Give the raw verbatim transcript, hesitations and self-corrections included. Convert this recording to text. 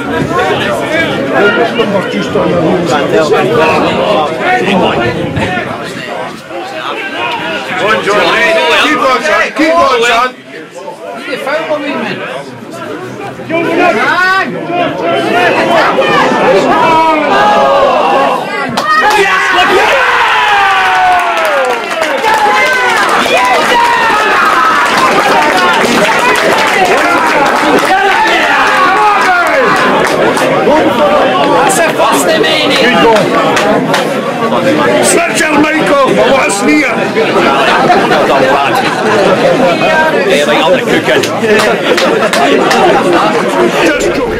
Go on, John. Keep on, son. Keep on, son. You found one, man. That's a first remaining. Good goal. Switch your Michael. I want a sneer. Yeah, like I'm the cooking. Just cooking.